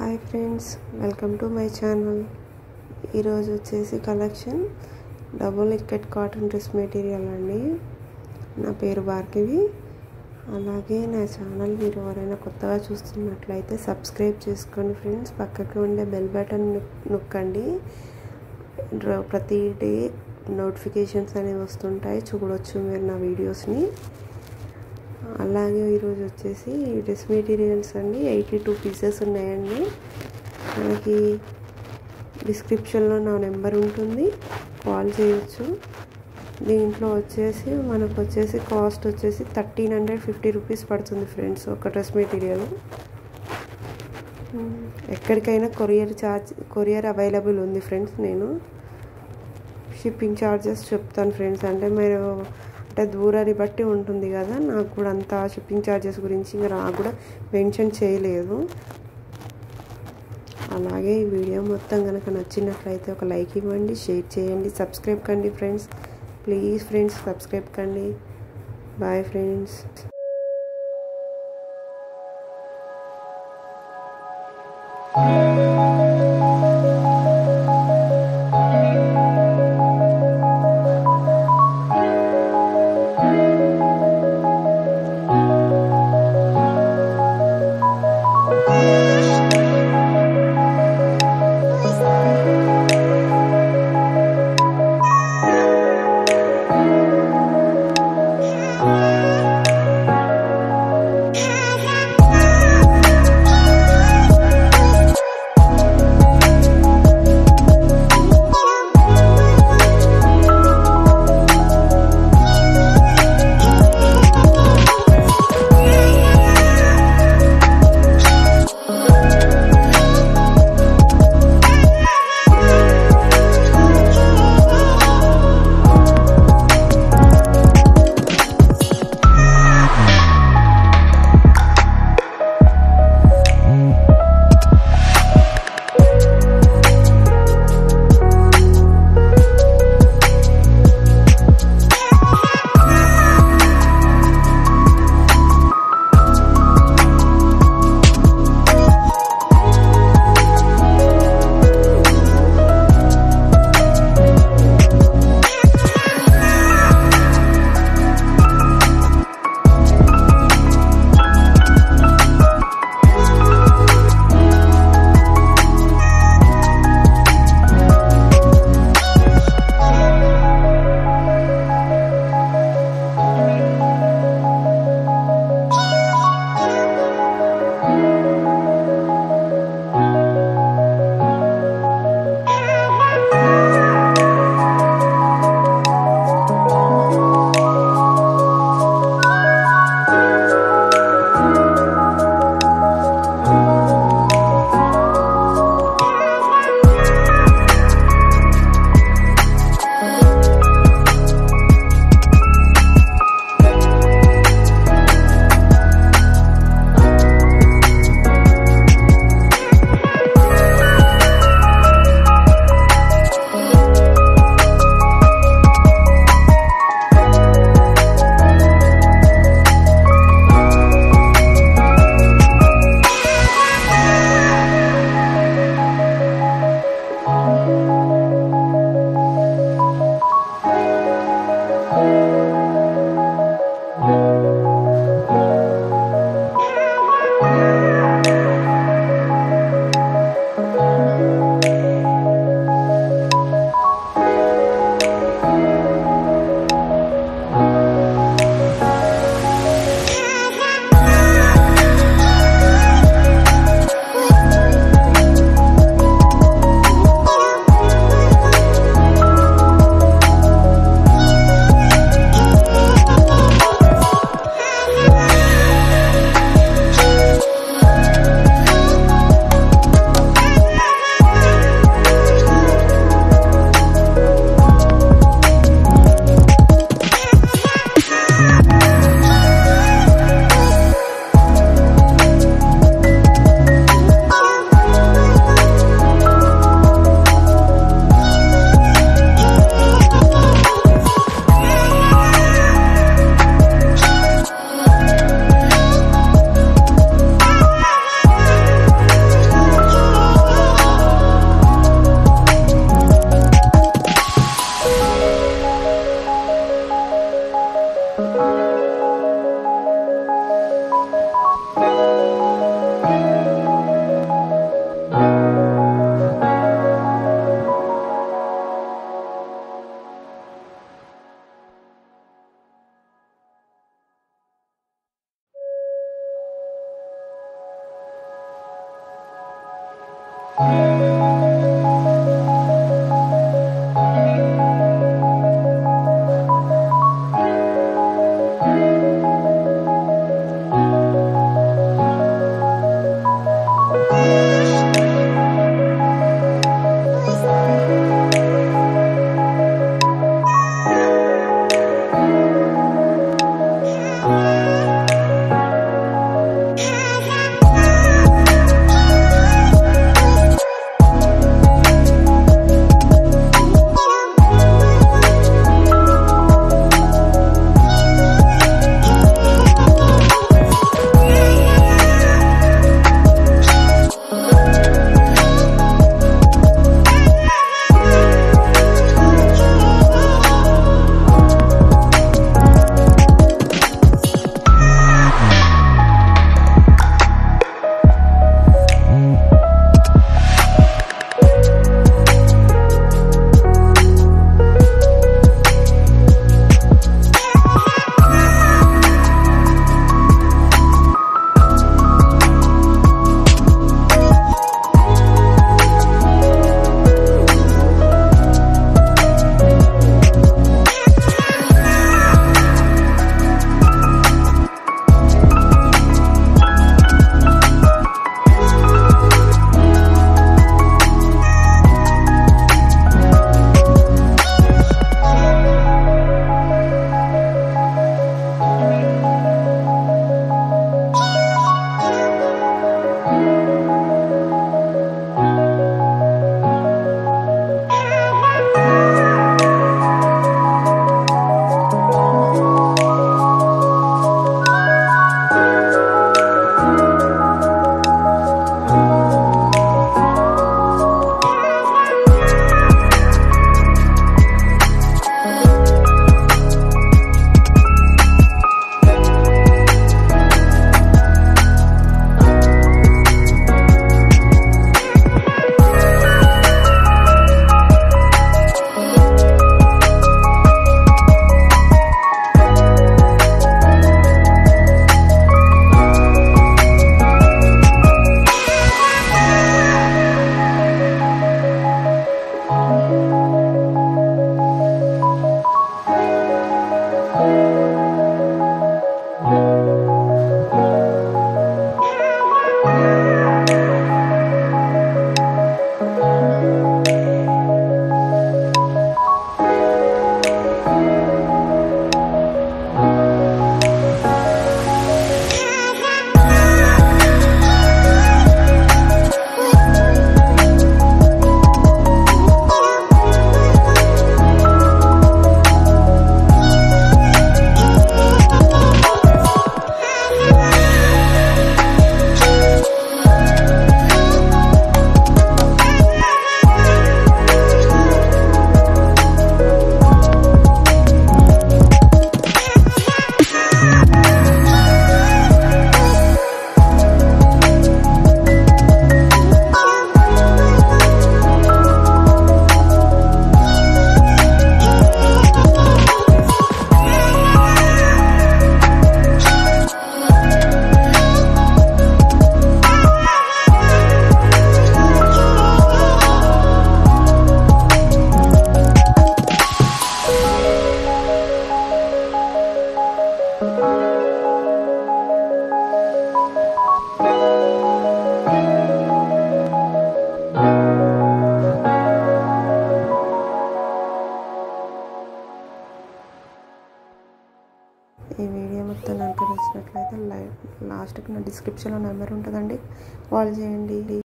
Hi friends, welcome to my channel. ఈరోజు వచ్చేసి collection double ikat cotton dress material అండి. నా పేరు భార్గవి. అలాగే నా ఛానల్ మీరు ఎవరైనా కొత్తగా చూస్తున్నట్లయితే సబ్స్క్రైబ్ చేసుకోండి ఫ్రెండ్స్. పక్కకు ఉండే బెల్ బటన్ నొక్కండి. ప్రతి డే నోటిఫికేషన్స్ అనేవి వస్తుంటాయి, చూడవచ్చు మీరు నా వీడియోస్ని. అలాగే ఈరోజు వచ్చేసి డ్రెస్ మెటీరియల్స్ అండి 82 పీసెస్ ఉన్నాయండి. మనకి డిస్క్రిప్షన్లో నా నెంబర్ ఉంటుంది, కాల్ చేయొచ్చు. దీంట్లో వచ్చేసి మనకు వచ్చేసి కాస్ట్ వచ్చేసి 1350 రూపీస్ పడుతుంది ఫ్రెండ్స్ ఒక డ్రెస్ మెటీరియల్. ఎక్కడికైనా కొరియర్ అవైలబుల్ ఉంది ఫ్రెండ్స్. నేను షిప్పింగ్ ఛార్జెస్ చెప్తాను ఫ్రెండ్స్. అంటే మీరు దూరాన్ని బట్టి ఉంటుంది కదా, నాకు కూడా అంత షిప్పింగ్ ఛార్జెస్ గురించి నాకు కూడా మెన్షన్ చేయలేదు. అలాగే ఈ వీడియో మొత్తం కనుక నచ్చినట్లయితే ఒక లైక్ ఇవ్వండి, షేర్ చేయండి, సబ్స్క్రైబ్ కండి ఫ్రెండ్స్. ప్లీజ్ ఫ్రెండ్స్ సబ్స్క్రైబ్ కండి. Bye friends. ఈ వీడియో మొత్తం కనుక నచ్చినట్లయితే లాస్ట్కి నా డిస్క్రిప్షన్లో నెంబర్ ఉంటుందండి, కాల్ చేయండి.